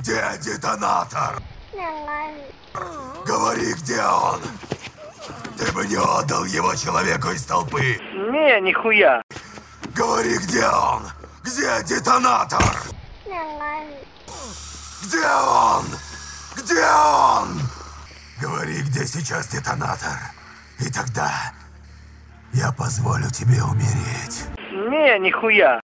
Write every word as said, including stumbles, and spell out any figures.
Где детонатор? Говори, где он? Ты бы не отдал его человеку из толпы. Не, нихуя. Говори, где он? Где детонатор? Где он? Где он? Говори, где сейчас детонатор. И тогда я позволю тебе умереть. Не, нихуя.